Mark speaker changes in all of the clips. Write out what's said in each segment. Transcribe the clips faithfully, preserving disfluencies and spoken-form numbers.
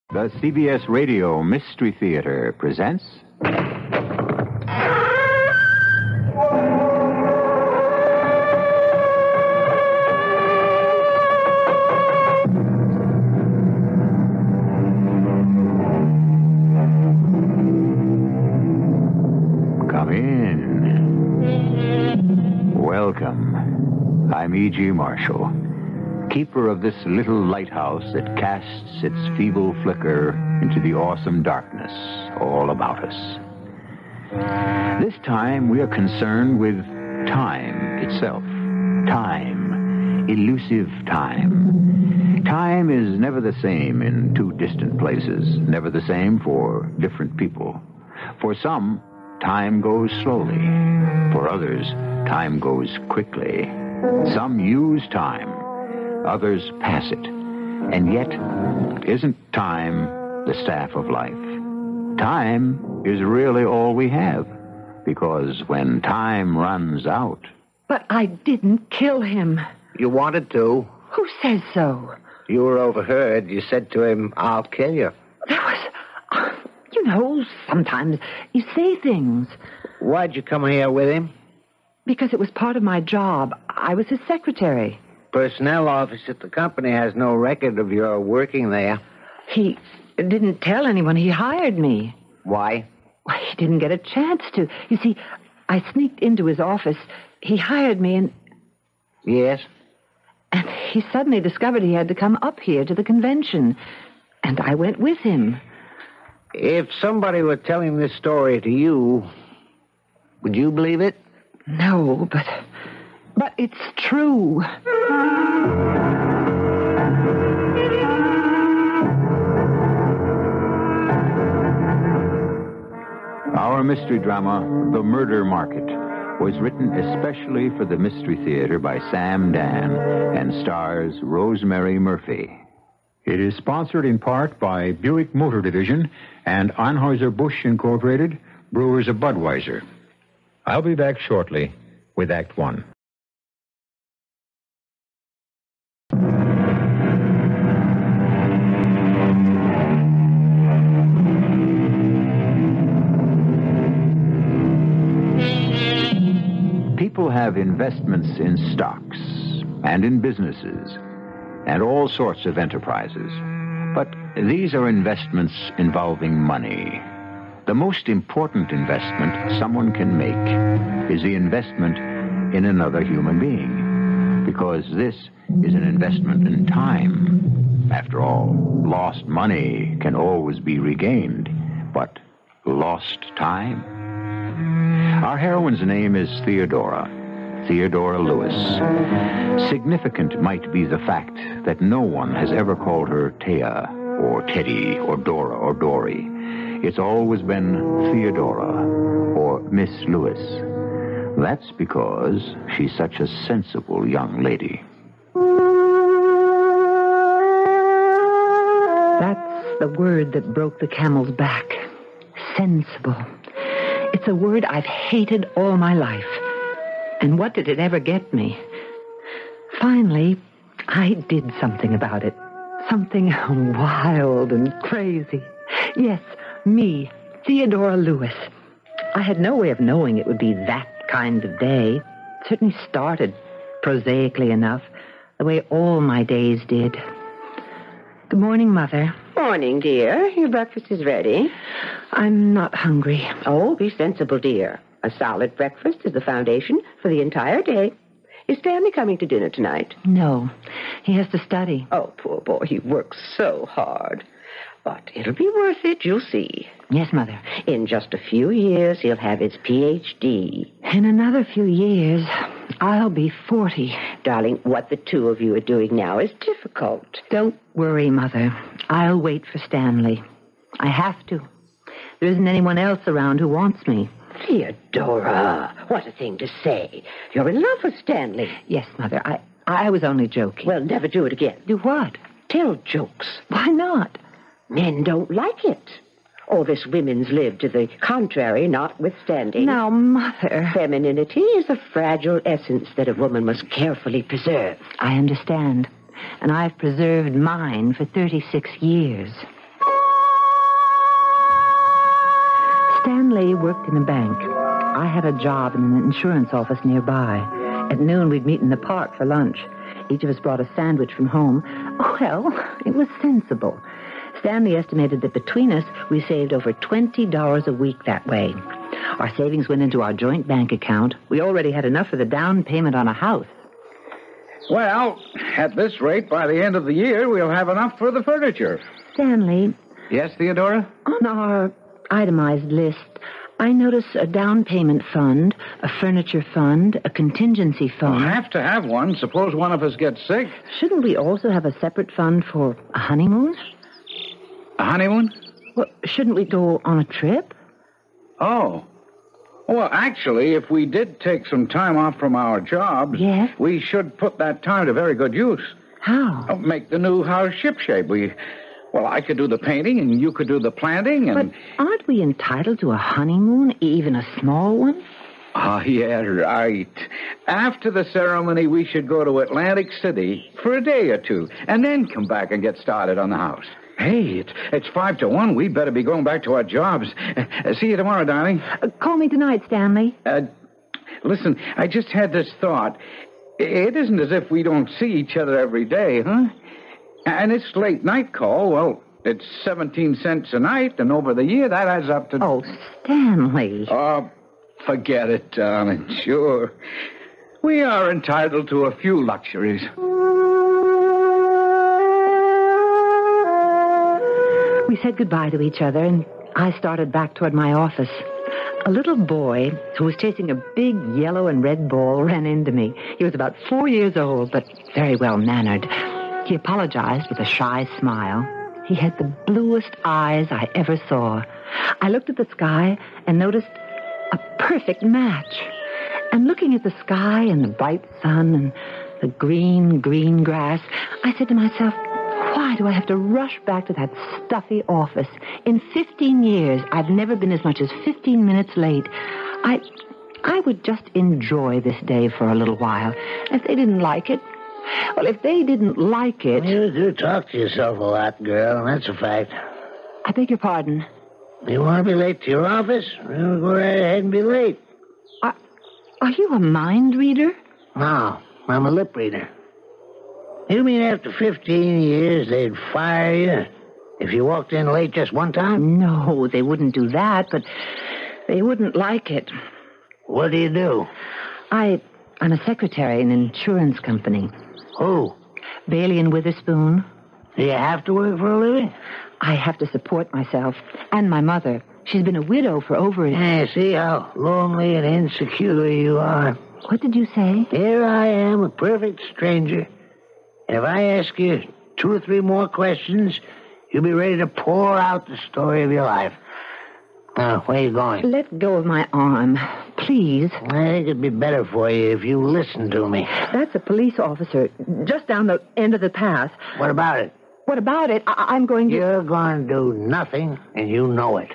Speaker 1: The C B S Radio Mystery Theater presents... Come in. Welcome. I'm E G. Marshall, keeper of this little lighthouse that casts its feeble flicker into the awesome darkness all about us. This time we are concerned with time itself. Time. Elusive time. Time is never the same in two distant places, never the same for different people. For some, time goes slowly. For others, time goes quickly. Some use time. Others pass it. And yet, isn't time the staff of life? Time is really all we have. Because when time runs out...
Speaker 2: But I didn't kill him.
Speaker 3: You wanted to.
Speaker 2: Who says so?
Speaker 3: You were overheard. You said to him, I'll kill you.
Speaker 2: That was... Uh, you know, sometimes you say things.
Speaker 3: Why'd you come here with him?
Speaker 2: Because it was part of my job. I was his secretary.
Speaker 3: Personnel office at the company has no record of your working there.
Speaker 2: He didn't tell anyone he hired me.
Speaker 3: Why?
Speaker 2: Well, he didn't get a chance to. You see, I sneaked into his office. He hired me and...
Speaker 3: Yes?
Speaker 2: And he suddenly discovered he had to come up here to the convention. And I went with him.
Speaker 3: If somebody were telling this story to you, would you believe it?
Speaker 2: No, but... But it's true.
Speaker 1: Our mystery drama, The Murder Market, was written especially for the Mystery Theater by Sam Dan and stars Rosemary Murphy. It is sponsored in part by Buick Motor Division and Anheuser-Busch Incorporated, Brewers of Budweiser. I'll be back shortly with Act One. People have investments in stocks and in businesses and all sorts of enterprises. But these are investments involving money. The most important investment someone can make is the investment in another human being, because this is an investment in time. After all, lost money can always be regained, but lost time? Our heroine's name is Theodora, Theodora Lewis. Significant might be the fact that no one has ever called her Thea, or Teddy, or Dora, or Dory. It's always been Theodora, or Miss Lewis. That's because she's such a sensible young lady.
Speaker 2: That's the word that broke the camel's back. Sensible. It's a word I've hated all my life. And what did it ever get me? Finally, I did something about it. Something wild and crazy. Yes, me, Theodora Lewis. I had no way of knowing it would be that kind of day. It certainly started prosaically enough, the way all my days did. Good morning, Mother.
Speaker 4: Morning, dear. Your breakfast is ready.
Speaker 2: I'm not hungry.
Speaker 4: Oh, be sensible, dear. A solid breakfast is the foundation for the entire day. Is Stanley coming to dinner tonight?
Speaker 2: No. He has to study.
Speaker 4: Oh, poor boy. He works so hard. But it'll be worth it, you'll see.
Speaker 2: Yes, Mother.
Speaker 4: In just a few years, he'll have his P H D.
Speaker 2: In another few years, I'll be forty.
Speaker 4: Darling, what the two of you are doing now is difficult.
Speaker 2: Don't worry, Mother. I'll wait for Stanley. I have to. There isn't anyone else around who wants me.
Speaker 4: Theodora, what a thing to say. You're in love with Stanley.
Speaker 2: Yes, Mother. I, I was only joking.
Speaker 4: Well, never do it again.
Speaker 2: Do what?
Speaker 4: Tell jokes.
Speaker 2: Why not?
Speaker 4: Men don't like it. All this women's lib to the contrary notwithstanding.
Speaker 2: Now, Mother...
Speaker 4: Femininity is a fragile essence that a woman must carefully preserve.
Speaker 2: I understand. And I've preserved mine for thirty-six years. Stanley worked in a bank. I had a job in an insurance office nearby. At noon, we'd meet in the park for lunch. Each of us brought a sandwich from home. Well, it was sensible. Stanley estimated that between us, we saved over twenty dollars a week that way. Our savings went into our joint bank account. We already had enough for the down payment on a house.
Speaker 5: Well, at this rate, by the end of the year, we'll have enough for the furniture.
Speaker 2: Stanley.
Speaker 5: Yes, Theodora?
Speaker 2: On our itemized list, I notice a down payment fund, a furniture fund, a contingency fund.
Speaker 5: We'll have to have one. Suppose one of us gets sick.
Speaker 2: Shouldn't we also have a separate fund for a honeymoon?
Speaker 5: A honeymoon?
Speaker 2: Well, shouldn't we go on a trip?
Speaker 5: Oh. Well, actually, if we did take some time off from our jobs,
Speaker 2: yes?
Speaker 5: we should put that time to very good use.
Speaker 2: How?
Speaker 5: Oh, make the new house shipshape. We, well, I could do the painting, and you could do the planting, and...
Speaker 2: But aren't we entitled to a honeymoon, even a small one?
Speaker 5: Oh, yeah, right. After the ceremony, we should go to Atlantic City for a day or two, and then come back and get started on the house. Hey, it's, it's five to one. We'd better be going back to our jobs. Uh, see you tomorrow, darling.
Speaker 2: Uh, call me tonight, Stanley.
Speaker 5: Uh, listen, I just had this thought. It isn't as if we don't see each other every day, huh? And this late night call, well, it's seventeen cents a night, and over the year, that adds up to...
Speaker 2: Oh, Stanley.
Speaker 5: Oh, forget it, darling. Sure. We are entitled to a few luxuries.
Speaker 2: We said goodbye to each other, and I started back toward my office. A little boy who was chasing a big yellow and red ball ran into me. He was about four years old, but very well-mannered. He apologized with a shy smile. He had the bluest eyes I ever saw. I looked at the sky and noticed a perfect match. And looking at the sky and the bright sun and the green, green grass, I said to myself, why do I have to rush back to that stuffy office? In fifteen years, I've never been as much as fifteen minutes late. I I would just enjoy this day for a little while. If they didn't like it, well, if they didn't like it...
Speaker 3: You do talk to yourself a lot, girl, that's a fact.
Speaker 2: I beg your pardon.
Speaker 3: You want to be late to your office? Well, go right ahead and be late.
Speaker 2: Are, are you a mind reader?
Speaker 3: No, I'm a lip reader. You mean after fifteen years they'd fire you if you walked in late just one time?
Speaker 2: No, they wouldn't do that, but they wouldn't like it.
Speaker 3: What do you do?
Speaker 2: I, I'm a secretary in an insurance company.
Speaker 3: Who?
Speaker 2: Bailey and Witherspoon.
Speaker 3: Do you have to work for a living?
Speaker 2: I have to support myself and my mother. She's been a widow for over a...
Speaker 3: Yeah, see how lonely and insecure you are.
Speaker 2: What did you say?
Speaker 3: Here I am, a perfect stranger. And if I ask you two or three more questions, you'll be ready to pour out the story of your life. Now, where are you going?
Speaker 2: Let go of my arm, please.
Speaker 3: I think it'd be better for you if you listen to me.
Speaker 2: That's a police officer just down the end of the path.
Speaker 3: What about it?
Speaker 2: What about it? I- I'm going to...
Speaker 3: You're going to do nothing, and you know it.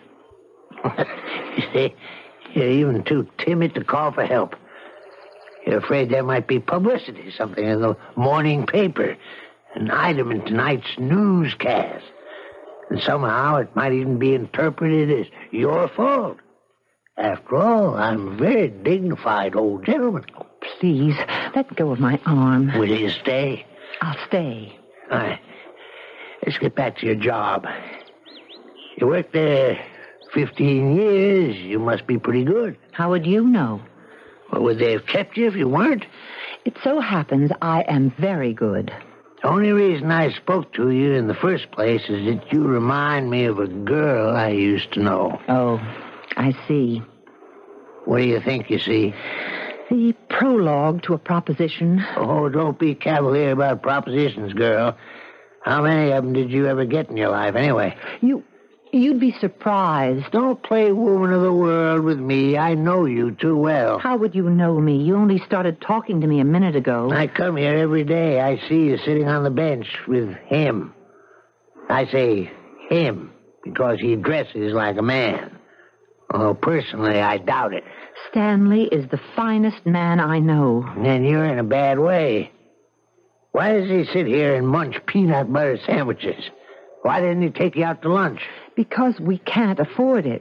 Speaker 3: You see, you're even too timid to call for help. You're afraid there might be publicity, something in the morning paper, an item in tonight's newscast. And somehow it might even be interpreted as your fault. After all, I'm a very dignified old gentleman.
Speaker 2: Oh, please, let go of my arm.
Speaker 3: Will you stay?
Speaker 2: I'll stay.
Speaker 3: All right. Let's get back to your job. You worked there fifteen years. You must be pretty good.
Speaker 2: How would you know?
Speaker 3: Well, would they have kept you if you weren't?
Speaker 2: It so happens I am very good.
Speaker 3: The only reason I spoke to you in the first place is that you remind me of a girl I used to know.
Speaker 2: Oh, I see.
Speaker 3: What do you think you see?
Speaker 2: The prologue to a proposition.
Speaker 3: Oh, don't be cavalier about propositions, girl. How many of them did you ever get in your life, anyway?
Speaker 2: You... You'd be surprised.
Speaker 3: Don't play woman of the world with me. I know you too well.
Speaker 2: How would you know me? You only started talking to me a minute ago.
Speaker 3: I come here every day. I see you sitting on the bench with him. I say him because he dresses like a man. Although personally, I doubt it.
Speaker 2: Stanley is the finest man I know.
Speaker 3: Then you're in a bad way. Why does he sit here and munch peanut butter sandwiches? Why didn't he take you out to lunch?
Speaker 2: Because we can't afford it.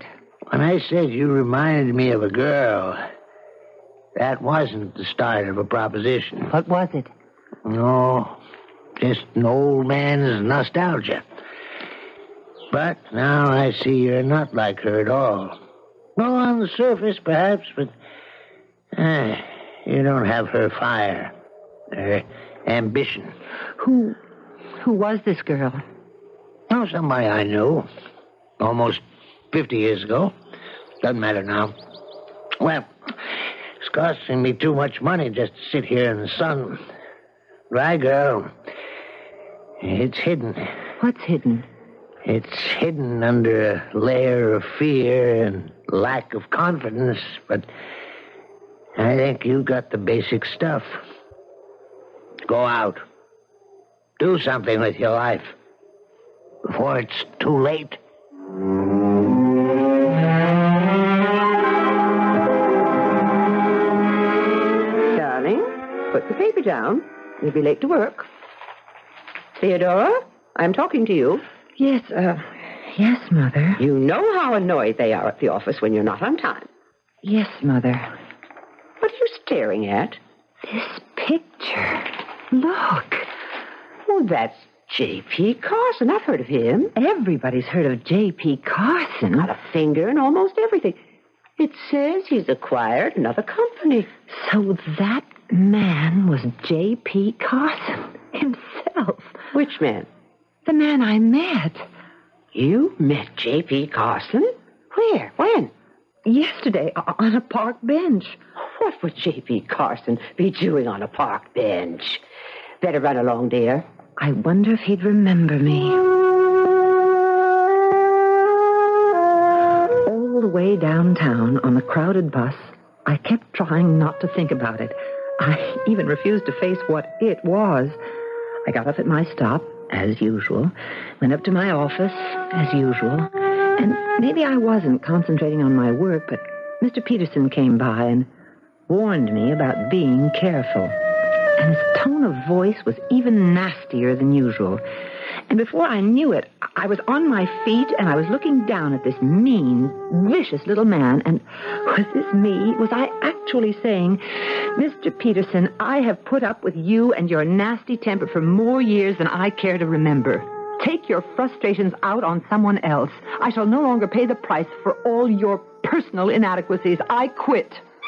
Speaker 3: When I said you reminded me of a girl, that wasn't the start of a proposition.
Speaker 2: What was it?
Speaker 3: No, just an old man's nostalgia. But now I see you're not like her at all. No, on the surface, perhaps, but uh, you don't have her fire, her ambition.
Speaker 2: Who, who was this girl?
Speaker 3: Oh, somebody I knew almost fifty years ago. Doesn't matter now. Well, it's costing me too much money just to sit here in the sun. Dry girl. It's hidden.
Speaker 2: What's hidden?
Speaker 3: It's hidden under a layer of fear and lack of confidence, but I think you got the basic stuff. Go out. Do something with your life before it's too late.
Speaker 4: Darling, put the paper down. You'll be late to work. Theodora, I'm talking to you.
Speaker 2: Yes, uh, yes, Mother.
Speaker 4: You know how annoyed they are at the office when you're not on time.
Speaker 2: Yes, Mother.
Speaker 4: What are you staring at?
Speaker 2: This picture. Look.
Speaker 4: Oh, that's J P. Carson. I've heard of him.
Speaker 2: Everybody's heard of J P. Carson.
Speaker 4: Got a finger in almost everything. It says he's acquired another company.
Speaker 2: So that man was J P. Carson himself.
Speaker 4: Which man?
Speaker 2: The man I met.
Speaker 4: You met J P. Carson? Where? When?
Speaker 2: Yesterday, on a park bench.
Speaker 4: What would J P. Carson be doing on a park bench? Better run along, dear.
Speaker 2: I wonder if he'd remember me. All the way downtown on the crowded bus, I kept trying not to think about it. I even refused to face what it was. I got off at my stop, as usual, went up to my office, as usual, and maybe I wasn't concentrating on my work, but Mister Peterson came by and warned me about being careful. And his tone of voice was even nastier than usual. And before I knew it, I was on my feet and I was looking down at this mean, vicious little man. And was this me? Was I actually saying, Mister Peterson, I have put up with you and your nasty temper for more years than I care to remember. Take your frustrations out on someone else. I shall no longer pay the price for all your personal inadequacies. I quit.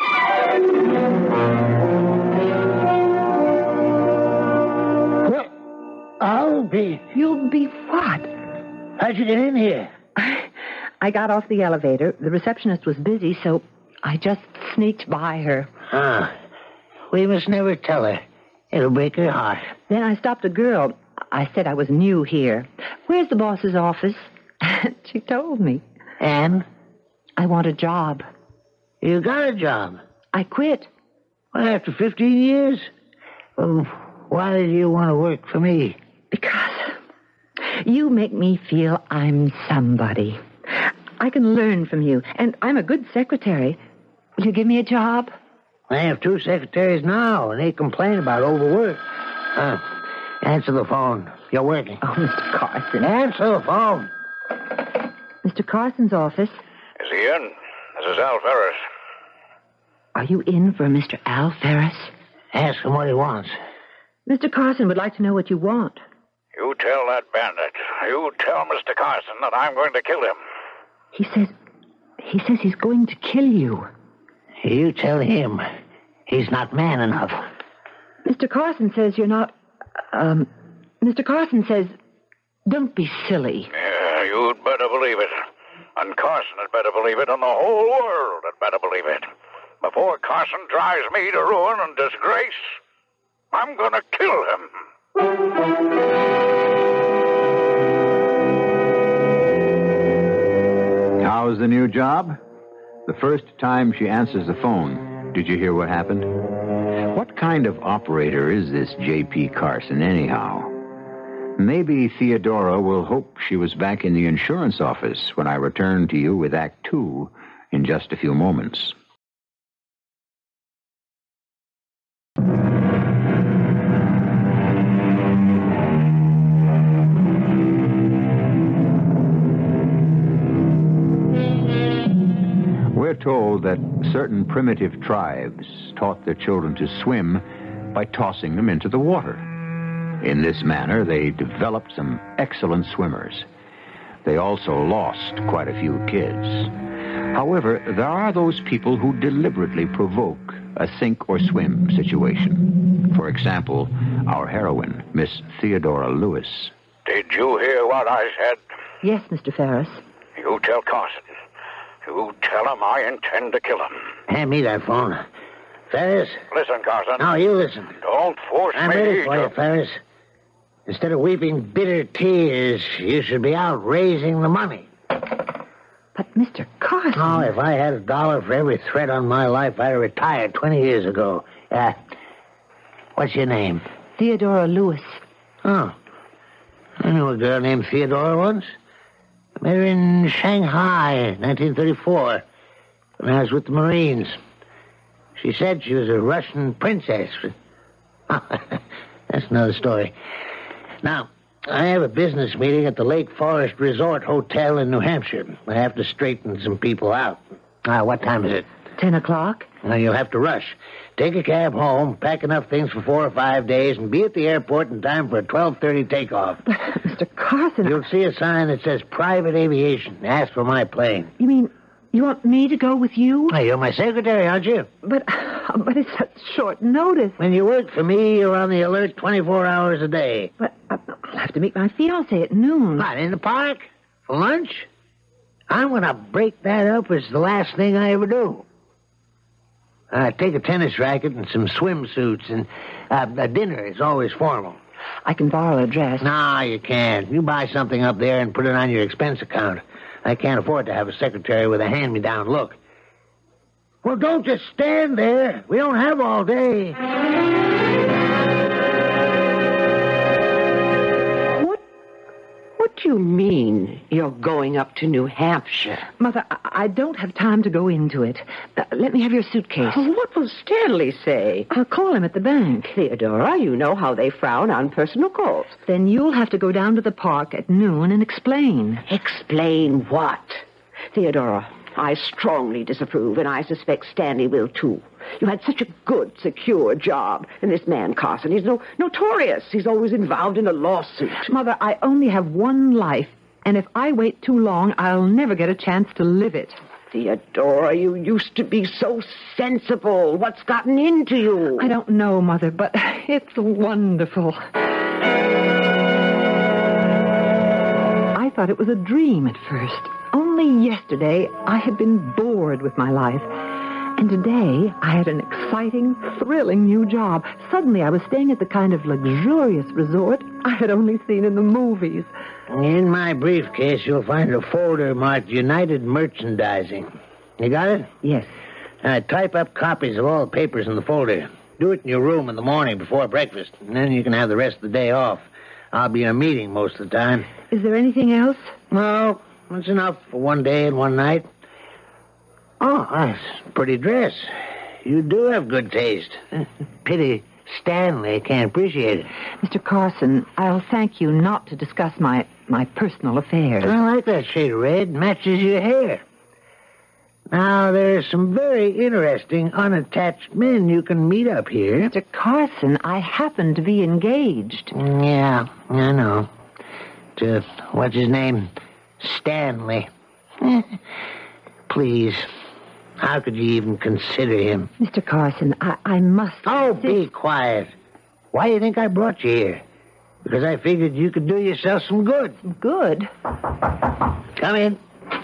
Speaker 3: Well, I'll be...
Speaker 2: You'll be what?
Speaker 3: How'd you get in here?
Speaker 2: I got off the elevator. The receptionist was busy, so I just sneaked by her.
Speaker 3: Ah, we must never tell her. It'll break her heart.
Speaker 2: Then I stopped a girl. I said I was new here. Where's the boss's office? She told me.
Speaker 3: And?
Speaker 2: I want a job.
Speaker 3: You got a job?
Speaker 2: I quit.
Speaker 3: Well, after fifteen years? Well, why did you want to work for me?
Speaker 2: Because you make me feel I'm somebody. I can learn from you, and I'm a good secretary. Will you give me a job?
Speaker 3: I have two secretaries now, and they complain about overwork. Uh, answer the phone. You're working.
Speaker 2: Oh, Mister Carson.
Speaker 3: Answer the phone.
Speaker 2: Mister Carson's office.
Speaker 6: Is he in? This is Al Ferris.
Speaker 2: Are you in for Mister Al Ferris?
Speaker 3: Ask him what he wants.
Speaker 2: Mister Carson would like to know what you want.
Speaker 6: You tell that bandit. You tell Mister Carson that I'm going to kill him.
Speaker 2: He says... He says he's going to kill you.
Speaker 3: You tell him he's not man enough.
Speaker 2: Mister Carson says you're not... Um... Mister Carson says... Don't be silly.
Speaker 6: Yeah, you'd better believe it. And Carson had better believe it, and the whole world had better believe it. Before Carson drives me to ruin and disgrace, I'm going to kill him.
Speaker 1: How's the new job? The first time she answers the phone, did you hear what happened? What kind of operator is this J P. Carson, anyhow? Maybe Theodora will hope she was back in the insurance office when I return to you with Act Two in just a few moments. told that certain primitive tribes taught their children to swim by tossing them into the water. In this manner, they developed some excellent swimmers. They also lost quite a few kids. However, there are those people who deliberately provoke a sink or swim situation. For example, our heroine, Miss Theodora Lewis.
Speaker 6: Did you hear what I said?
Speaker 2: Yes, Mister Ferris.
Speaker 6: You tell Carson. You tell him I intend to kill him.
Speaker 3: Hand me that phone. Ferris?
Speaker 6: Listen, Carson.
Speaker 3: No, you listen.
Speaker 6: Don't force
Speaker 3: I'm
Speaker 6: me
Speaker 3: ready for
Speaker 6: to...
Speaker 3: you, Ferris. Instead of weeping bitter tears, you should be out raising the money.
Speaker 2: But, Mister Carson...
Speaker 3: Oh, if I had a dollar for every threat on my life, I'd have retired twenty years ago. Uh, what's your name?
Speaker 2: Theodora Lewis.
Speaker 3: Oh. I knew a girl named Theodora once. I met her in Shanghai in nineteen thirty-four when I was with the Marines. She said she was a Russian princess. That's another story. Now, I have a business meeting at the Lake Forest Resort Hotel in New Hampshire. I have to straighten some people out. Ah, what time is it?
Speaker 2: Ten o'clock?
Speaker 3: Well, you'll have to rush. Take a cab home, pack enough things for four or five days, and be at the airport in time for a twelve thirty takeoff.
Speaker 2: But, Mister Carson...
Speaker 3: You'll see a sign that says private aviation. Ask for my plane.
Speaker 2: You mean you want me to go with you?
Speaker 3: Hey, you're my secretary, aren't you?
Speaker 2: But, but it's such short notice.
Speaker 3: When you work for me, you're on the alert twenty-four hours a day.
Speaker 2: But uh, I'll have to meet my fiancé at noon.
Speaker 3: What, in the park? For lunch? I'm going to break that up as the last thing I ever do. Uh, take a tennis racket and some swimsuits, and uh, a dinner is always formal.
Speaker 2: I can borrow a dress.
Speaker 3: No, you can't. You buy something up there and put it on your expense account. I can't afford to have a secretary with a hand-me-down look. Well, don't just stand there. We don't have all day.
Speaker 4: What, what do you mean you're going up to New Hampshire?
Speaker 2: Mother, I, I don't have time to go into it. Uh, let me have your suitcase.
Speaker 4: Oh, what will Stanley say?
Speaker 2: I'll call him at the bank.
Speaker 4: Theodora, you know how they frown on personal calls.
Speaker 2: Then you'll have to go down to the park at noon and explain.
Speaker 4: Explain what? Theodora, I strongly disapprove, and I suspect Stanley will, too. You had such a good, secure job. And this man, Carson, he's no, notorious. He's always involved in a lawsuit.
Speaker 2: Mother, I only have one life, and if I wait too long, I'll never get a chance to live it.
Speaker 4: Theodora, you used to be so sensible. What's gotten into you?
Speaker 2: I don't know, Mother, but it's wonderful. I thought it was a dream at first. Only yesterday, I had been bored with my life. And today, I had an exciting, thrilling new job. Suddenly, I was staying at the kind of luxurious resort I had only seen in the movies.
Speaker 3: In my briefcase, you'll find a folder marked United Merchandising. You got it?
Speaker 2: Yes.
Speaker 3: Uh, type up copies of all the papers in the folder. Do it in your room in the morning before breakfast, and then you can have the rest of the day off. I'll be in a meeting most of the time.
Speaker 2: Is there anything else?
Speaker 3: No, that's enough for one day and one night. Oh, that's a pretty dress. You do have good taste. Pity Stanley can't appreciate it.
Speaker 2: Mister Carson, I'll thank you not to discuss my, my personal affairs.
Speaker 3: I like that shade of red. Matches your hair. Now, there's some very interesting unattached men you can meet up here.
Speaker 2: Mister Carson, I happen to be engaged.
Speaker 3: Yeah, I know. To, what's his name? Stanley. Please. How could you even consider him?
Speaker 2: Mister Carson, I, I must...
Speaker 3: Oh, be quiet. Why do you think I brought you here? Because I figured you could do yourself some good.
Speaker 2: Good?
Speaker 3: Come in.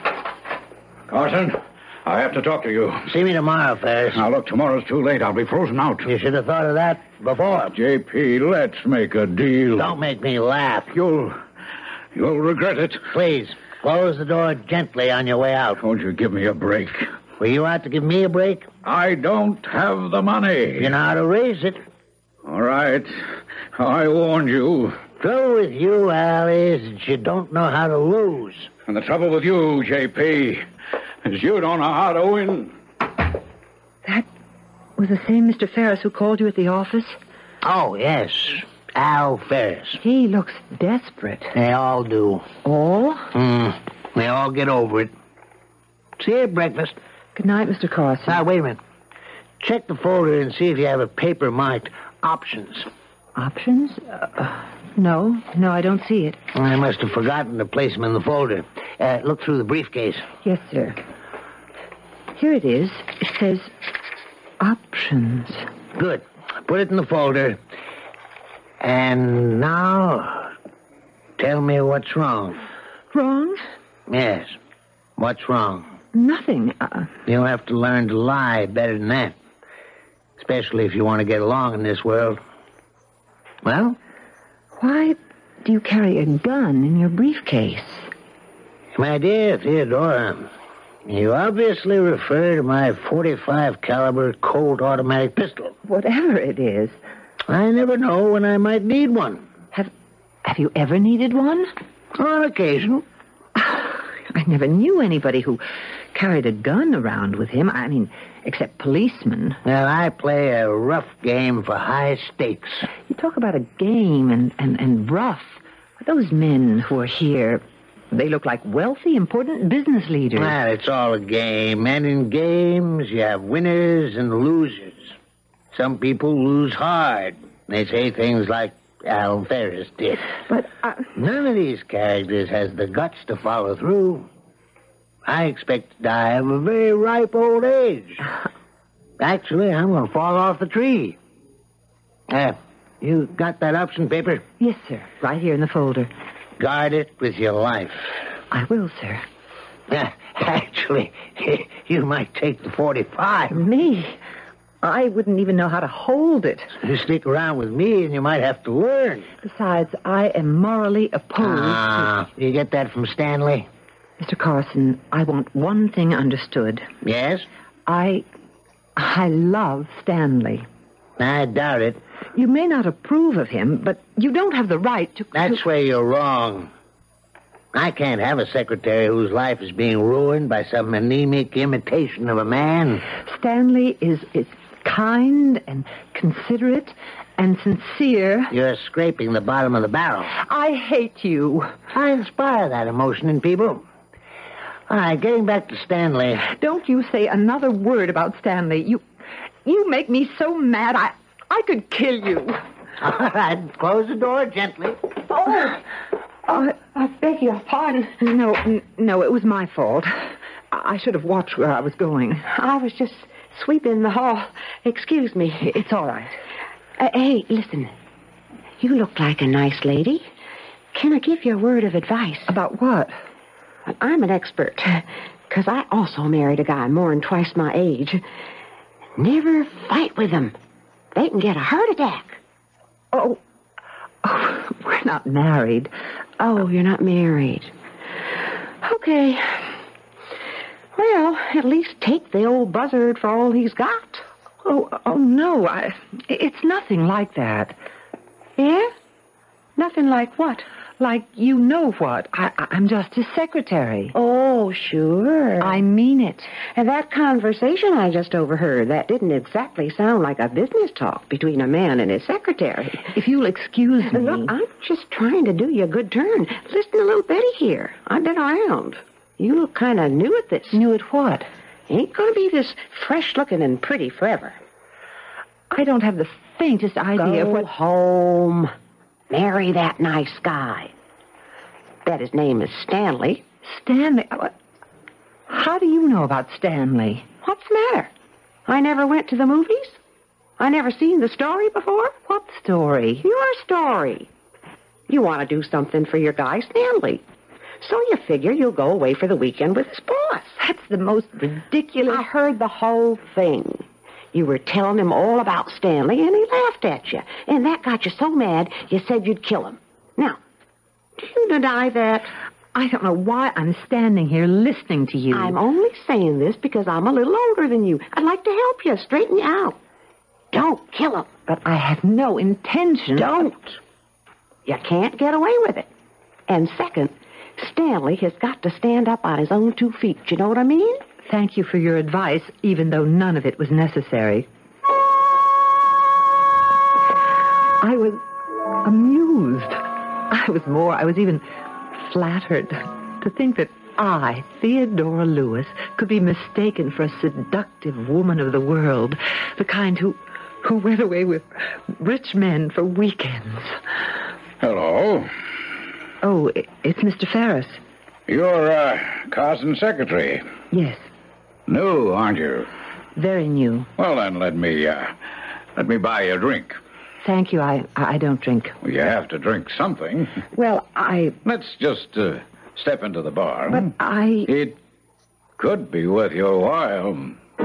Speaker 5: Carson, I have to talk to you.
Speaker 3: See me tomorrow, Ferris.
Speaker 5: Now, look, tomorrow's too late. I'll be frozen out.
Speaker 3: You should have thought of that before.
Speaker 5: J P, let's make a deal.
Speaker 3: Don't make me laugh.
Speaker 5: You'll... You'll regret it.
Speaker 3: Please, close the door gently on your way out.
Speaker 5: Won't you give me a break?
Speaker 3: Were you out to give me a break?
Speaker 5: I don't have the money.
Speaker 3: You know how to raise it.
Speaker 5: All right. I warned you.
Speaker 3: Trouble with you, Al, is that you don't know how to lose.
Speaker 5: And the trouble with you, J P, is you don't know how to win.
Speaker 2: That was the same Mister Ferris who called you at the office?
Speaker 3: Oh, yes. Al Ferris.
Speaker 2: He looks desperate.
Speaker 3: They all do.
Speaker 2: All?
Speaker 3: Hmm. They all get over it. See you at breakfast.
Speaker 2: Good night, Mister Carson.
Speaker 3: Now, wait a minute. Check the folder and see if you have a paper marked options.
Speaker 2: Options? Uh, no, no, I don't see it.
Speaker 3: I must have forgotten to place them in the folder. Uh, look through the briefcase.
Speaker 2: Yes, sir. Here it is. It says options.
Speaker 3: Good. Put it in the folder. And now, tell me what's wrong.
Speaker 2: Wrong?
Speaker 3: Yes. What's wrong?
Speaker 2: Nothing. Uh,
Speaker 3: You'll have to learn to lie better than that. Especially if you want to get along in this world. Well?
Speaker 2: why do you carry a gun in your briefcase?
Speaker 3: My dear Theodora, you obviously refer to my forty-five caliber Colt automatic pistol.
Speaker 2: Whatever it is.
Speaker 3: I never know when I might need one.
Speaker 2: Have Have you ever needed one?
Speaker 3: On occasion.
Speaker 2: I never knew anybody who carried a gun around with him. I mean, except policemen.
Speaker 3: Well, I play a rough game for high stakes.
Speaker 2: You talk about a game and, and, and rough. Those men who are here, they look like wealthy, important business leaders.
Speaker 3: Well, it's all a game. And in games, you have winners and losers. Some people lose hard. They say things like Al Ferris did.
Speaker 2: But uh...
Speaker 3: none of these characters has the guts to follow through. I expect to die of a very ripe old age. Actually, I'm going to fall off the tree. Uh, you got that option paper?
Speaker 2: Yes, sir. Right here in the folder.
Speaker 3: Guard it with your life.
Speaker 2: I will, sir.
Speaker 3: Uh, actually, you might take the forty-five.
Speaker 2: Me? I wouldn't even know how to hold it.
Speaker 3: You stick around with me and you might have to learn.
Speaker 2: Besides, I am morally opposed
Speaker 3: ah,
Speaker 2: to...
Speaker 3: You get that from Stanley?
Speaker 2: Mister Carson, I want one thing understood.
Speaker 3: Yes?
Speaker 2: I... I love Stanley.
Speaker 3: I doubt it.
Speaker 2: You may not approve of him, but you don't have the right to...
Speaker 3: That's
Speaker 2: to...
Speaker 3: where you're wrong. I can't have a secretary whose life is being ruined by some anemic imitation of a man.
Speaker 2: Stanley is... is kind and considerate and sincere.
Speaker 3: You're scraping the bottom of the barrel.
Speaker 2: I hate you.
Speaker 3: I inspire that emotion in people. All right, getting back to Stanley.
Speaker 2: Don't you say another word about Stanley. You you make me so mad, I, I could kill you.
Speaker 3: All right, close the door gently.
Speaker 2: Oh, oh I beg your pardon. No, n- no, it was my fault. I should have watched where I was going.
Speaker 4: I was just... sweeping the hall. Excuse me.
Speaker 2: It's all right.
Speaker 4: Uh, hey, listen. You look like a nice lady. Can I give you a word of advice?
Speaker 2: About what?
Speaker 4: I'm an expert. Because I also married a guy more than twice my age. Never fight with them. They can get a heart attack.
Speaker 2: Oh, oh we're not married.
Speaker 4: Oh, you're not married. Okay. Well, at least take the old buzzard for all he's got.
Speaker 2: Oh, oh no, I, it's nothing like that.
Speaker 4: Yeah? Nothing like what?
Speaker 2: Like you know what. I, I'm just his secretary.
Speaker 4: Oh, sure.
Speaker 2: I mean it.
Speaker 4: And that conversation I just overheard, that didn't exactly sound like a business talk between a man and his secretary.
Speaker 2: If you'll excuse me.
Speaker 4: Look, I'm just trying to do you a good turn. Listen to little Betty here. I've been around. You look kind of new at this.
Speaker 2: New at what?
Speaker 4: Ain't going to be this fresh-looking and pretty forever.
Speaker 2: I don't have the faintest idea
Speaker 4: Go
Speaker 2: of what...
Speaker 4: home. Marry that nice guy. Bet his name is Stanley.
Speaker 2: Stanley? How do you know about Stanley?
Speaker 4: What's the matter? I never went to the movies? I never seen the story before?
Speaker 2: What story?
Speaker 4: Your story. You want to do something for your guy, Stanley. So you figure you'll go away for the weekend with his boss.
Speaker 2: That's the most ridiculous...
Speaker 4: I heard the whole thing. You were telling him all about Stanley, and he laughed at you. And that got you so mad, you said you'd kill him. Now, do you deny that?
Speaker 2: I don't know why I'm standing here listening to you.
Speaker 4: I'm only saying this because I'm a little older than you. I'd like to help you, straighten you out. Don't kill him.
Speaker 2: But I have no intention...
Speaker 4: Don't. You can't get away with it. And second... Stanley has got to stand up on his own two feet. You know what I mean?
Speaker 2: Thank you for your advice, even though none of it was necessary. I was amused. I was more, I was even flattered to think that I, Theodora Lewis, could be mistaken for a seductive woman of the world, the kind who, who went away with rich men for weekends.
Speaker 5: Hello.
Speaker 2: Oh, it's Mister Ferris.
Speaker 5: You're, uh, Carson's secretary.
Speaker 2: Yes.
Speaker 5: New, aren't you?
Speaker 2: Very new.
Speaker 5: Well, then, let me, uh, let me buy you a drink.
Speaker 2: Thank you. I I don't drink.
Speaker 5: Well, you have to drink something.
Speaker 2: Well, I...
Speaker 5: Let's just, uh, step into the bar.
Speaker 2: But I...
Speaker 5: It could be worth your while.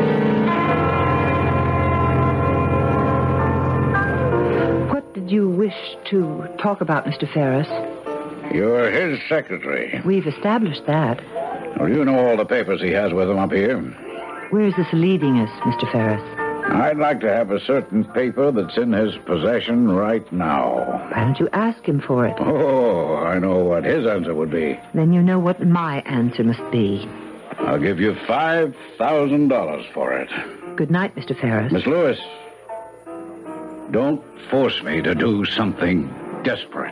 Speaker 2: What did you wish to talk about, Mister Ferris?
Speaker 5: You're his secretary.
Speaker 2: We've established that.
Speaker 5: Well, you know all the papers he has with him up here.
Speaker 2: Where is this leading us, Mister Ferris?
Speaker 5: I'd like to have a certain paper that's in his possession right now.
Speaker 2: Why don't you ask him for it?
Speaker 5: Oh, I know what his answer would be.
Speaker 2: Then you know what my answer must be.
Speaker 5: I'll give you five thousand dollars for it.
Speaker 2: Good night, Mister Ferris.
Speaker 5: Miss Lewis, don't force me to do something desperate.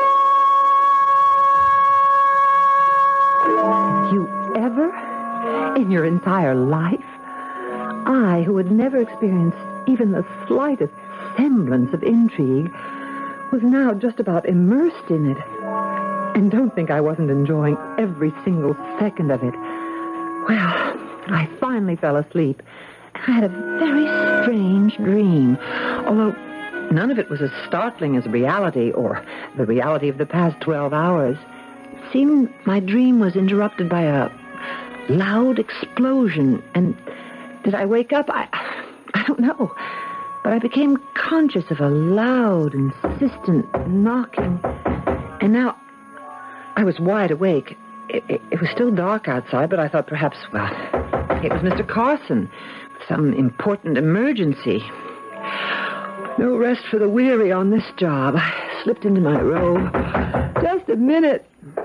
Speaker 2: You ever, in your entire life, I, who had never experienced even the slightest semblance of intrigue, was now just about immersed in it. And don't think I wasn't enjoying every single second of it. Well, I finally fell asleep. I had a very strange dream, although none of it was as startling as reality or the reality of the past twelve hours. It seemed my dream was interrupted by a loud explosion, and did I wake up? I, I don't know. But I became conscious of a loud, insistent knocking. And now I was wide awake. It, it, it was still dark outside, but I thought perhaps, well, it was Mister Carson. Some important emergency. No rest for the weary on this job. I slipped into my robe. Just a minute.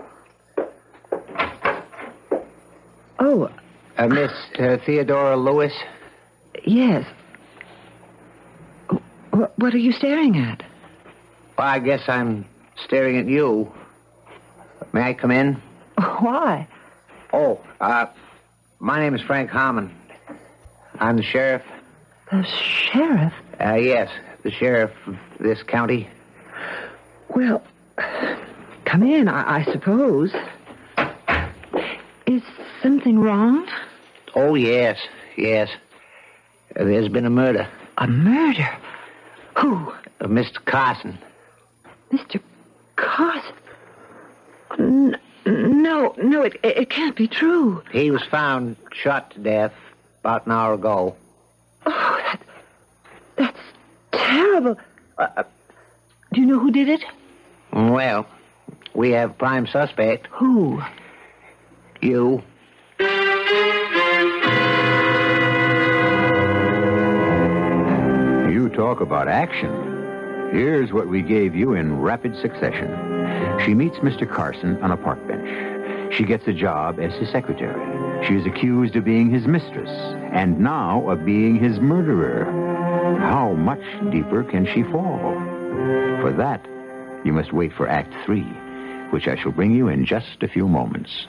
Speaker 2: Oh.
Speaker 3: Uh, Miss uh, Theodora Lewis?
Speaker 2: Yes. What, what are you staring at?
Speaker 3: Well, I guess I'm staring at you. May I come in?
Speaker 2: Why?
Speaker 3: Oh, uh, my name is Frank Harmon. I'm the sheriff.
Speaker 2: The sheriff?
Speaker 3: Uh, yes, the sheriff of this county.
Speaker 2: Well, come in, I, I suppose. Is something wrong?
Speaker 3: Oh, yes, yes. Uh, there's been a murder.
Speaker 2: A murder? Who?
Speaker 3: Uh, Mister Carson.
Speaker 2: Mister Carson? N- no, no, it, it can't be true.
Speaker 3: He was found shot to death about an hour ago.
Speaker 2: Oh, that, that's terrible. Uh, uh, do you know who did it?
Speaker 3: Well, we have a prime suspect.
Speaker 2: Who?
Speaker 3: You.
Speaker 1: You talk about action. Here's what we gave you in rapid succession. She meets Mister Carson on a park bench. She gets a job as his secretary. She is accused of being his mistress, and now of being his murderer. How much deeper can she fall? For that, you must wait for Act Three, which I shall bring you in just a few moments.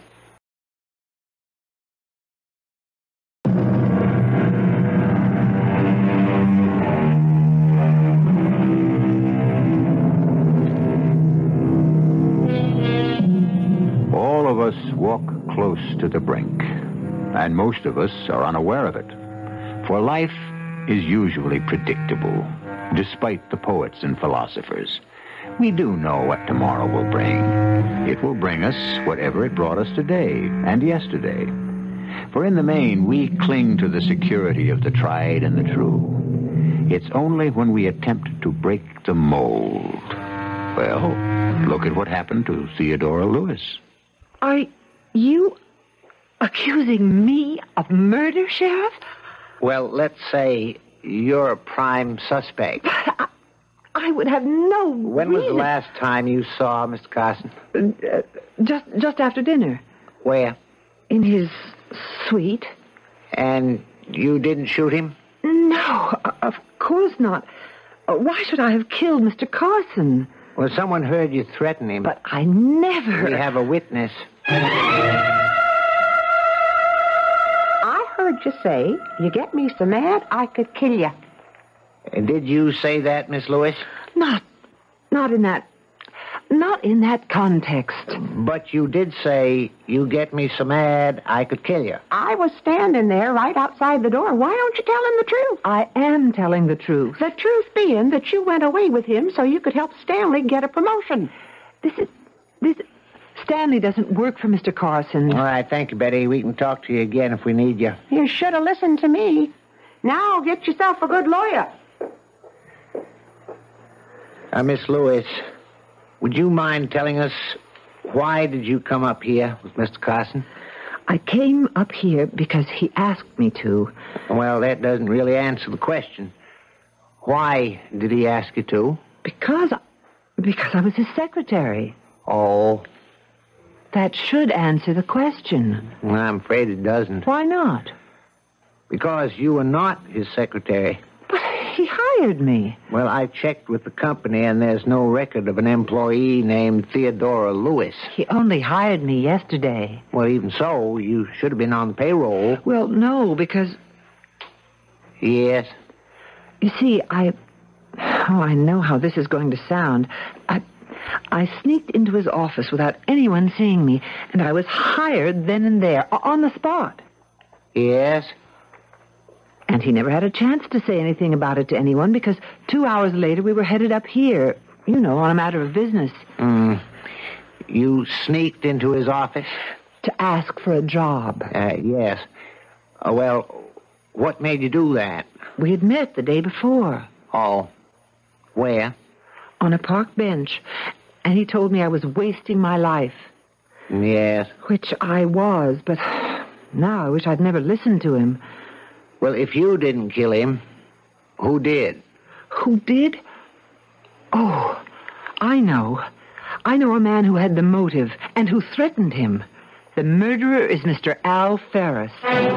Speaker 1: All of us walk close to the brink, and most of us are unaware of it. For life is usually predictable, despite the poets and philosophers. We do know what tomorrow will bring. It will bring us whatever it brought us today and yesterday. For in the main, we cling to the security of the tried and the true. It's only when we attempt to break the mold. Well, look at what happened to Theodora Lewis.
Speaker 2: Are you accusing me of murder, Sheriff?
Speaker 3: Well, let's say you're a prime suspect.
Speaker 2: I, I would have no
Speaker 3: When was the
Speaker 2: reason-
Speaker 3: last time you saw Mister Carson?
Speaker 2: Uh, just, just after dinner.
Speaker 3: Where?
Speaker 2: In his suite.
Speaker 3: And you didn't shoot him?
Speaker 2: No, of course not. Uh, Why should I have killed Mister Carson?
Speaker 3: Well, someone heard you threaten him.
Speaker 2: But I never...
Speaker 3: We have a witness.
Speaker 4: heard you say, you get me so mad I could kill you.
Speaker 3: And did you say that, Miss Lewis?
Speaker 2: Not, not in that, not in that context.
Speaker 3: But you did say, you get me so mad I could kill you.
Speaker 4: I was standing there right outside the door. Why don't you tell him the truth?
Speaker 2: I am telling the truth.
Speaker 4: The truth being that you went away with him so you could help Stanley get a promotion.
Speaker 2: This is, this, Stanley doesn't work for Mister Carson.
Speaker 3: All right, thank you, Betty. We can talk to you again if we need you.
Speaker 4: You should have listened to me. Now get yourself a good lawyer.
Speaker 3: Uh, Miss Lewis, would you mind telling us why did you come up here with Mister Carson?
Speaker 2: I came up here because he asked me to.
Speaker 3: Well, that doesn't really answer the question. Why did he ask you to?
Speaker 2: Because, because I was his secretary.
Speaker 3: Oh,
Speaker 2: That should answer the question.
Speaker 3: well, I'm afraid it doesn't.
Speaker 2: Why not?
Speaker 3: Because you were not his secretary.
Speaker 2: But he hired me.
Speaker 3: Well, I checked with the company, and there's no record of an employee named Theodora Lewis.
Speaker 2: He only hired me yesterday.
Speaker 3: Well, even so, you should have been on the payroll.
Speaker 2: Well, no, because,
Speaker 3: Yes.
Speaker 2: you see, I... Oh, I know how this is going to sound. I... I sneaked into his office without anyone seeing me, and I was hired then and there, on the spot.
Speaker 3: Yes.
Speaker 2: And he never had a chance to say anything about it to anyone because two hours later we were headed up here, you know, on a matter of business.
Speaker 3: Mm. You sneaked into his office?
Speaker 2: To ask for a job.
Speaker 3: Uh, yes. Uh, well, what made you do that?
Speaker 2: We had met the day before.
Speaker 3: Oh. Where?
Speaker 2: On a park bench. And he told me I was wasting my life.
Speaker 3: Yes.
Speaker 2: Which I was, but now I wish I'd never listened to him.
Speaker 3: Well, if you didn't kill him, who did?
Speaker 2: Who did? Oh, I know. I know a man who had the motive and who threatened him. The murderer is Mister Al Ferris.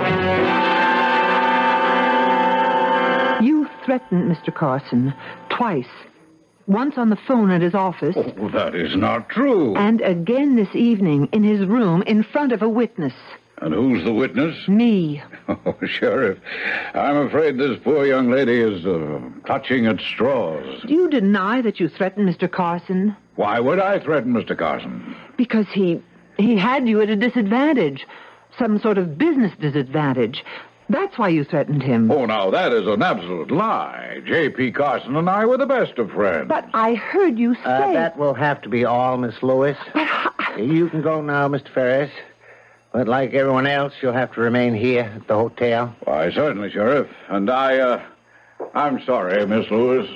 Speaker 2: You threatened Mister Carson twice. Once on the phone at his office.
Speaker 5: Oh, that is not true.
Speaker 2: And again this evening in his room in front of a witness.
Speaker 5: And who's the witness?
Speaker 2: Me.
Speaker 5: Oh, Sheriff, I'm afraid this poor young lady is uh, clutching at straws.
Speaker 2: Do you deny that you threatened Mister Carson?
Speaker 5: Why would I threaten Mister Carson?
Speaker 2: Because he he had you at a disadvantage. Some sort of business disadvantage. That's why you threatened him.
Speaker 5: Oh, now, that is an absolute lie. J P. Carson and I were the best of friends.
Speaker 2: But I heard you say...
Speaker 3: Uh, that will have to be all, Miss Lewis.
Speaker 2: But I...
Speaker 3: You can go now, Mister Ferris. But like everyone else, you'll have to remain here at the hotel.
Speaker 5: Why, certainly, Sheriff. And I, uh, I'm sorry, Miss Lewis.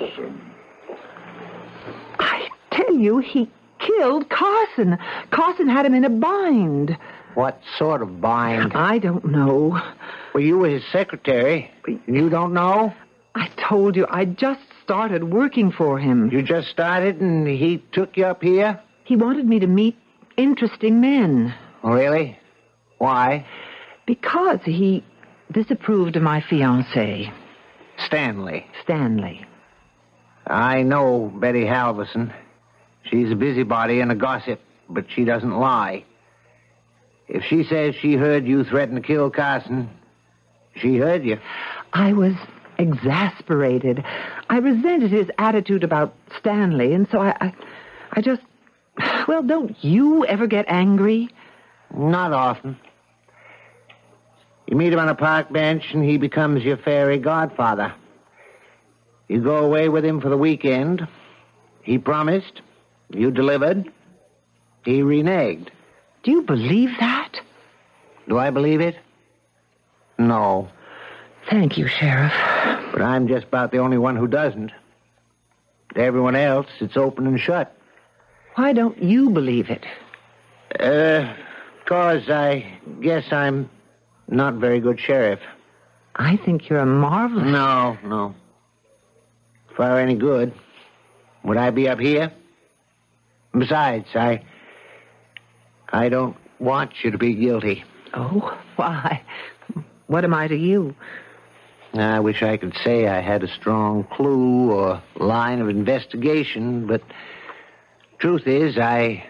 Speaker 2: I tell you, he killed Carson. Carson had him in a bind.
Speaker 3: What sort of bind?
Speaker 2: I don't know.
Speaker 3: Well, you were his secretary. You don't know?
Speaker 2: I told you, I just started working for him.
Speaker 3: You just started and he took you up here?
Speaker 2: He wanted me to meet interesting men.
Speaker 3: Oh, really? Why?
Speaker 2: Because he disapproved of my fiancé,
Speaker 3: Stanley.
Speaker 2: Stanley.
Speaker 3: I know Betty Halverson. She's a busybody and a gossip, but she doesn't lie. If she says she heard you threaten to kill Carson, she heard you.
Speaker 2: I was exasperated. I resented his attitude about Stanley, and so I, I, I just... Well, don't you ever get angry?
Speaker 3: Not often. You meet him on a park bench, and he becomes your fairy godfather. You go away with him for the weekend. He promised. You delivered. He reneged.
Speaker 2: Do you believe that?
Speaker 3: Do I believe it? No.
Speaker 2: Thank you, Sheriff.
Speaker 3: But I'm just about the only one who doesn't. To everyone else, it's open and shut.
Speaker 2: Why don't you believe it?
Speaker 3: Uh, because I guess I'm not very good sheriff.
Speaker 2: I think you're a marvelous...
Speaker 3: No, no. If I were any good, would I be up here? Besides, I... I don't want you to be guilty.
Speaker 2: Oh, why? What am I to you?
Speaker 3: I wish I could say I had a strong clue or line of investigation, but truth is, I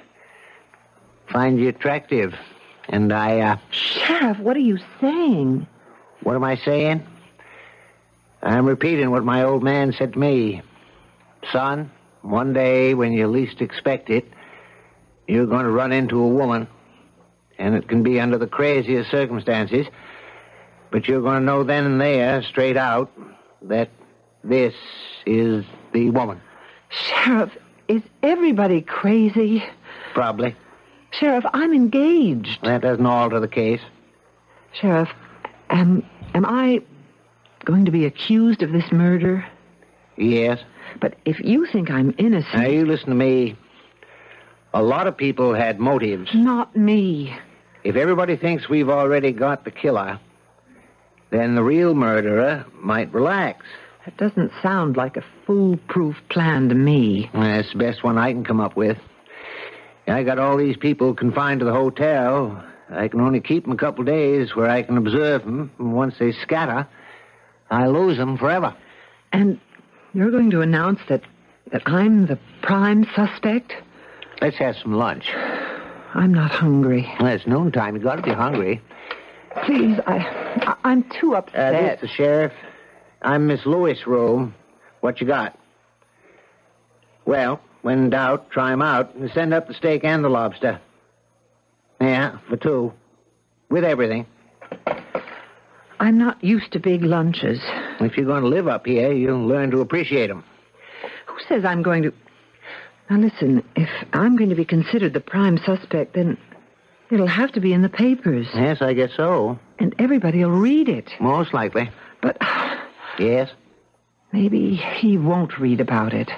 Speaker 3: find you attractive, and I, uh...
Speaker 2: Sheriff, what are you saying?
Speaker 3: What am I saying? I'm repeating what my old man said to me. Son, one day when you least expect it, you're going to run into a woman, and it can be under the craziest circumstances, but you're going to know then and there, straight out, that this is the woman.
Speaker 2: Sheriff, is everybody crazy?
Speaker 3: Probably.
Speaker 2: Sheriff, I'm engaged.
Speaker 3: That doesn't alter the case.
Speaker 2: Sheriff, am, am I going to be accused of this murder?
Speaker 3: Yes.
Speaker 2: But if you think I'm innocent...
Speaker 3: Now, you listen to me. A lot of people had motives.
Speaker 2: Not me.
Speaker 3: If everybody thinks we've already got the killer, then the real murderer might relax.
Speaker 2: That doesn't sound like a foolproof plan to me.
Speaker 3: That's the best one I can come up with. I got all these people confined to the hotel. I can only keep them a couple days where I can observe them. And once they scatter, I lose them forever.
Speaker 2: And you're going to announce that, that I'm the prime suspect?
Speaker 3: Let's have some lunch.
Speaker 2: I'm not hungry.
Speaker 3: Well, it's noontime. You've got to be hungry.
Speaker 2: Please, I, I, I'm too upset.
Speaker 3: Uh, this is the sheriff. I'm Miss Lewis' room. What you got? Well, when in doubt, try 'em out and send up the steak and the lobster. Yeah, for two. With everything.
Speaker 2: I'm not used to big lunches.
Speaker 3: If you're going to live up here, you'll learn to appreciate them.
Speaker 2: Who says I'm going to... Now, listen, if I'm going to be considered the prime suspect, then it'll have to be in the papers.
Speaker 3: Yes, I guess so.
Speaker 2: And everybody will read it.
Speaker 3: Most likely.
Speaker 2: But...
Speaker 3: Yes?
Speaker 2: Maybe he won't read about it.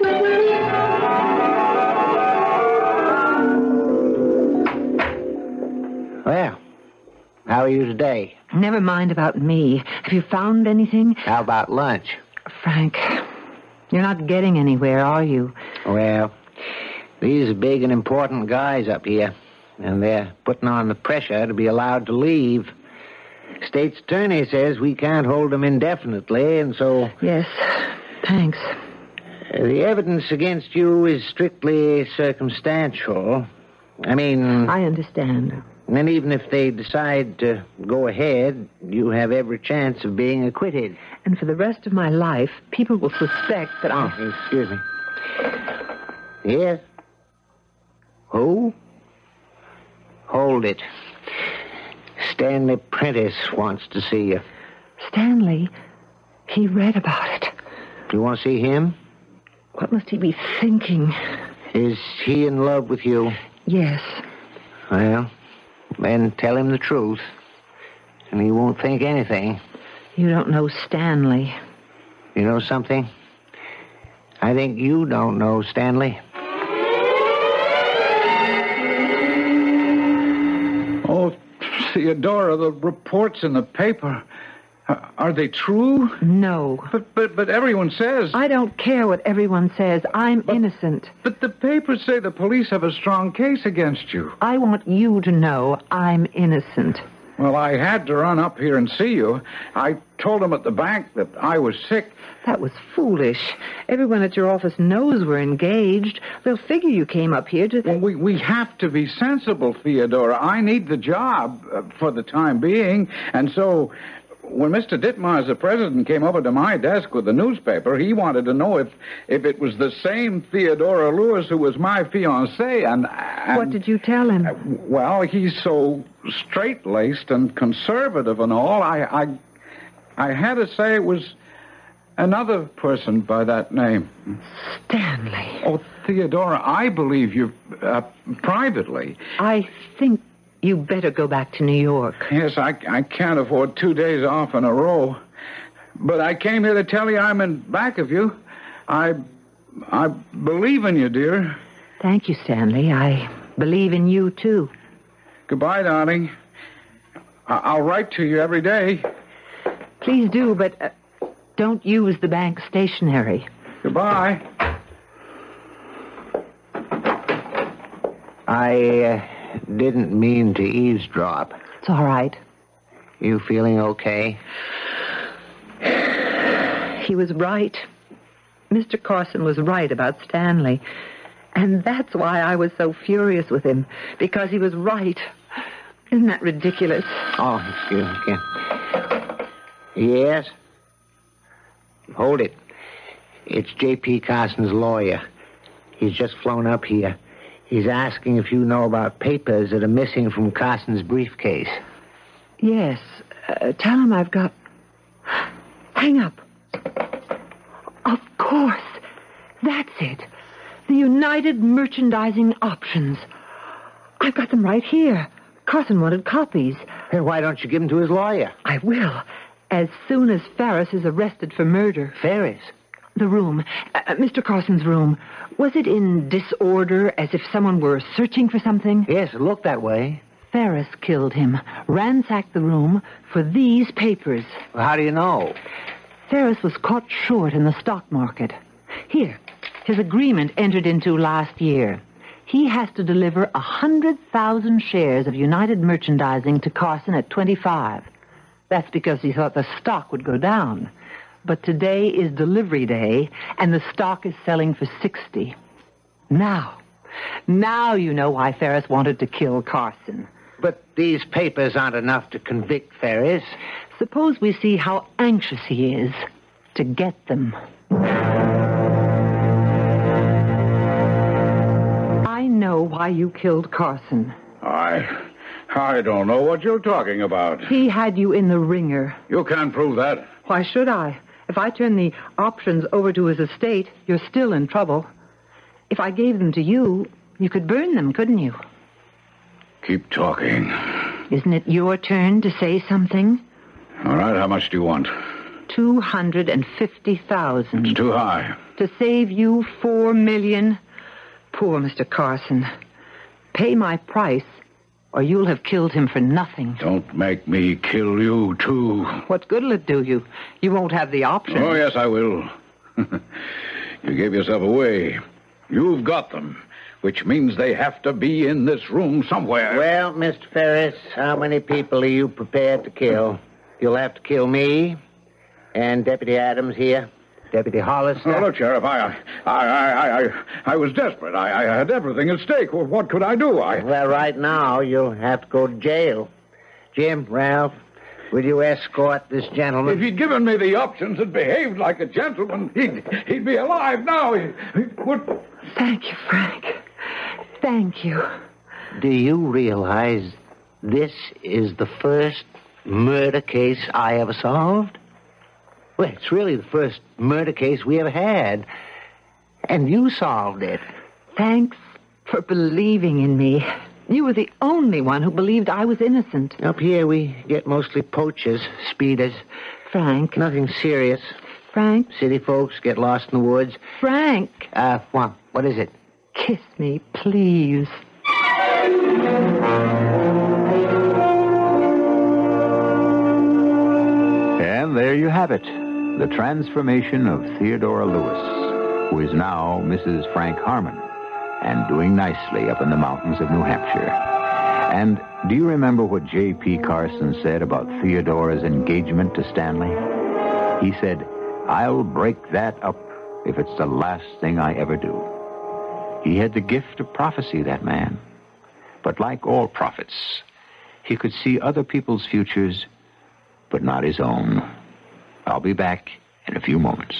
Speaker 3: Well, how are you today?
Speaker 2: Never mind about me. Have you found anything?
Speaker 3: How about lunch?
Speaker 2: Frank, you're not getting anywhere, are you?
Speaker 3: Well, these are big and important guys up here, and they're putting on the pressure to be allowed to leave. State's attorney says we can't hold them indefinitely, and so...
Speaker 2: Yes, thanks.
Speaker 3: The evidence against you is strictly circumstantial. I mean...
Speaker 2: I understand.
Speaker 3: And even if they decide to go ahead, you have every chance of being acquitted.
Speaker 2: And for the rest of my life, people will suspect that
Speaker 3: oh,
Speaker 2: I...
Speaker 3: excuse me. Yes? Who? Hold it. Stanley Prentice wants to see you.
Speaker 2: Stanley? He read about it.
Speaker 3: You want to see him?
Speaker 2: What must he be thinking?
Speaker 3: Is he in love with you?
Speaker 2: Yes.
Speaker 3: Well, then tell him the truth, and he won't think anything.
Speaker 2: You don't know Stanley.
Speaker 3: You know something? I think you don't know Stanley.
Speaker 5: Oh, Theodora, the reports in the paper, are they true?
Speaker 2: No.
Speaker 5: But but but everyone says...
Speaker 2: I don't care what everyone says. I'm
Speaker 5: but,
Speaker 2: innocent.
Speaker 5: But the papers say the police have a strong case against you.
Speaker 2: I want you to know I'm innocent.
Speaker 5: Well, I had to run up here and see you. I told them at the bank that I was sick.
Speaker 2: That was foolish. Everyone at your office knows we're engaged. They'll figure you came up here to...
Speaker 5: Well, we, we have to be sensible, Theodora. I need the job uh, for the time being. And so when Mister Ditmars, the president, came over to my desk with the newspaper, he wanted to know if, if it was the same Theodora Lewis who was my fiancée. And, and
Speaker 2: what did you tell him?
Speaker 5: Uh, well, he's so straight-laced and conservative and all. I, I, I had to say it was another person by that name.
Speaker 2: Stanley.
Speaker 5: Oh, Theodora, I believe you uh, privately.
Speaker 2: I think you better go back to New York.
Speaker 5: Yes, I, I can't afford two days off in a row. But I came here to tell you I'm in back of you. I, I believe in you, dear.
Speaker 2: Thank you, Stanley. I believe in you, too.
Speaker 5: Goodbye, darling. I- I'll write to you every day.
Speaker 2: Please do, but uh, don't use the bank stationery.
Speaker 5: Goodbye.
Speaker 3: I uh, didn't mean to eavesdrop.
Speaker 2: It's all right.
Speaker 3: You feeling okay?
Speaker 2: He was right. Mister Carson was right about Stanley. And that's why I was so furious with him, because he was right. Isn't that ridiculous?
Speaker 3: Oh, excuse me. Yes? Hold it. It's J P. Carson's lawyer. He's just flown up here. He's asking if you know about papers that are missing from Carson's briefcase.
Speaker 2: Yes. Uh, tell him I've got... Hang up. Of course. That's it. The United Merchandising Options. I've got them right here. Carson wanted copies.
Speaker 3: Then why don't you give them to his lawyer?
Speaker 2: I will. As soon as Ferris is arrested for murder.
Speaker 3: Ferris?
Speaker 2: The room. Uh, Mister Carson's room. Was it in disorder, as if someone were searching for something?
Speaker 3: Yes, it looked that way.
Speaker 2: Ferris killed him, ransacked the room for these papers.
Speaker 3: Well, how do you know?
Speaker 2: Ferris was caught short in the stock market. Here, his agreement entered into last year. He has to deliver one hundred thousand shares of United Merchandising to Carson at twenty-five. That's because he thought the stock would go down. But today is delivery day, and the stock is selling for sixty. Now, now you know why Ferris wanted to kill Carson.
Speaker 3: But these papers aren't enough to convict Ferris.
Speaker 2: Suppose we see how anxious he is to get them. I know why you killed Carson.
Speaker 5: I... I don't know what you're talking about.
Speaker 2: He had you in the ringer.
Speaker 5: You can't prove that.
Speaker 2: Why should I? If I turn the options over to his estate, you're still in trouble. If I gave them to you, you could burn them, couldn't you?
Speaker 5: Keep talking.
Speaker 2: Isn't it your turn to say something?
Speaker 5: All right, how much do you want?
Speaker 2: Two hundred and fifty thousand.
Speaker 5: It's too high.
Speaker 2: To save you four million? Poor Mister Carson. Pay my price, or you'll have killed him for nothing.
Speaker 5: Don't make me kill you, too.
Speaker 2: What good'll it do you? You won't have the option.
Speaker 5: Oh, yes, I will. You gave yourself away. You've got them, which means they have to be in this room somewhere.
Speaker 3: Well, Mister Ferris, how many people are you prepared to kill? You'll have to kill me and Deputy Adams here. Deputy Hollister.
Speaker 5: Oh, look, Sheriff, I, I, I, I, I was desperate. I, I had everything at stake. Well, what could I do? I...
Speaker 3: Well, right now, you'll have to go to jail. Jim, Ralph, will you escort this gentleman?
Speaker 5: If he'd given me the options and behaved like a gentleman, he'd, he'd be alive now. He, he would...
Speaker 2: Thank you, Frank. Thank you.
Speaker 3: Do you realize this is the first murder case I ever solved? Well, it's really the first murder case we ever had. And you solved it.
Speaker 2: Thanks for believing in me. You were the only one who believed I was innocent.
Speaker 3: Up here, we get mostly poachers, speeders.
Speaker 2: Frank.
Speaker 3: Nothing serious.
Speaker 2: Frank.
Speaker 3: City folks get lost in the woods.
Speaker 2: Frank.
Speaker 3: Uh, what? What is it?
Speaker 2: Kiss me, please.
Speaker 1: And there you have it. The transformation of Theodora Lewis, who is now Missus Frank Harmon and doing nicely up in the mountains of New Hampshire. And do you remember what J P. Carson said about Theodora's engagement to Stanley? He said, "I'll break that up if it's the last thing I ever do." He had the gift of prophecy, that man. But like all prophets, he could see other people's futures, but not his own. I'll be back in a few moments.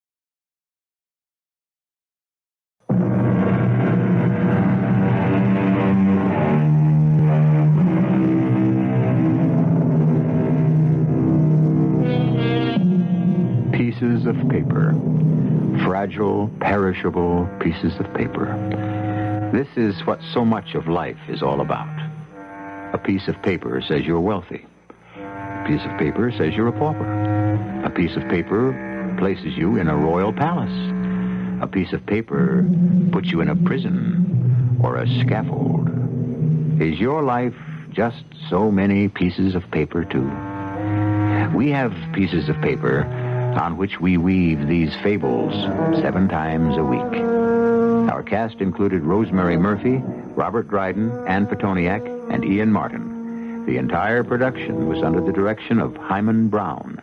Speaker 1: Pieces of paper. Fragile, perishable pieces of paper. This is what so much of life is all about. A piece of paper says you're wealthy. A piece of paper says you're a pauper. A piece of paper places you in a royal palace. A piece of paper puts you in a prison or a scaffold. Is your life just so many pieces of paper, too? We have pieces of paper on which we weave these fables seven times a week. Our cast included Rosemary Murphy, Robert Dryden, Ann Petoniak, and Ian Martin. The entire production was under the direction of Hyman Brown.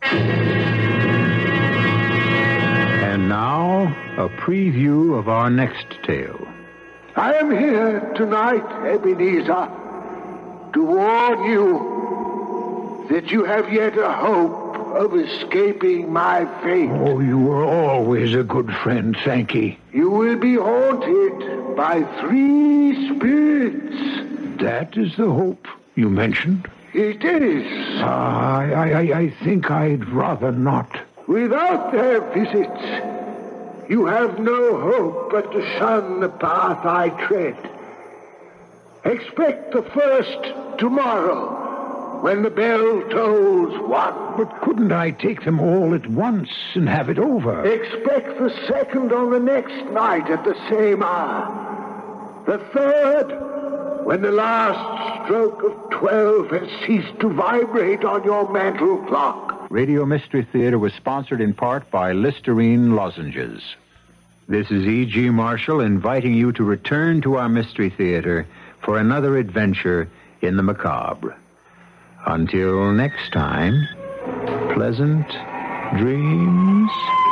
Speaker 1: And now, a preview of our next tale.
Speaker 7: I am here tonight, Ebenezer, to warn you that you have yet a hope of escaping my fate.
Speaker 8: Oh, you were always a good friend, Sankey.
Speaker 7: You will be haunted by three spirits.
Speaker 8: That is the hope you mentioned?
Speaker 7: It is.
Speaker 8: Ah, I, I, I think I'd rather not.
Speaker 7: Without their visits, you have no hope but to shun the path I tread. Expect the first tomorrow, when the bell tolls one.
Speaker 8: But couldn't I take them all at once and have it over?
Speaker 7: Expect the second on the next night at the same hour. The third, when the last stroke of twelve has ceased to vibrate on your mantel clock.
Speaker 1: Radio Mystery Theater was sponsored in part by Listerine lozenges. This is E G. Marshall inviting you to return to our Mystery Theater for another adventure in the macabre. Until next time, pleasant dreams.